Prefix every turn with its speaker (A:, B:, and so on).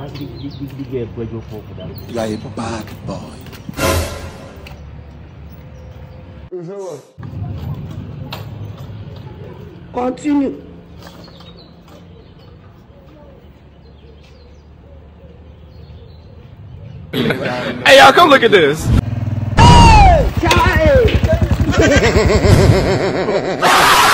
A: You are a bad boy.
B: Continue.
C: Hey, y'all, come look at this.
B: Hey!